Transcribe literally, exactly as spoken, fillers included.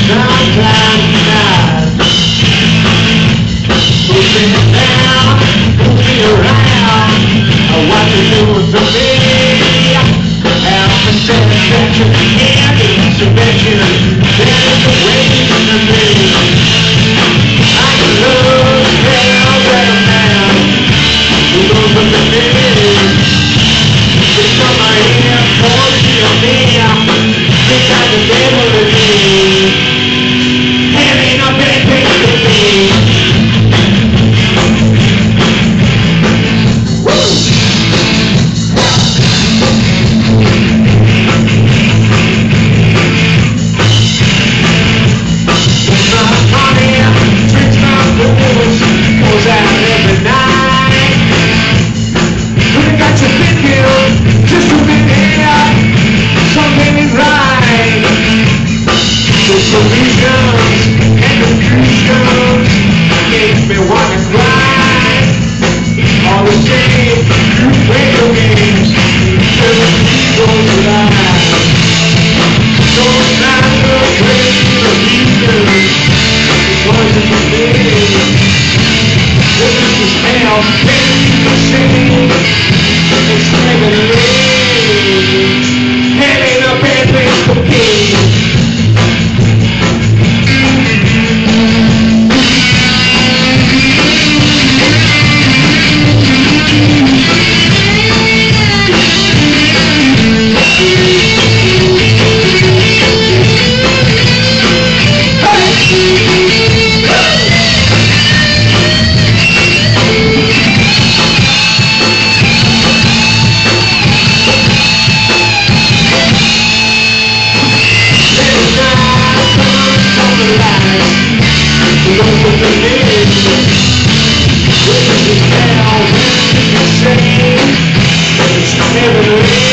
Sometimes not. Moving down, moving around. What you doing to me? Help and satisfaction and intervention. There's a way to me. I can love hell better man. Who knows what the name? It's on my ear, force you me. Think I can never believe. Having a bad place to be. Solutions and conclusions make me wanna cry. All the same, you play your games till the sea goes alive. So it's not the crazy illusions, it's poison for me. This is the smell, maybe the shame. It's negatively. Hell ain't a bad place to be. Never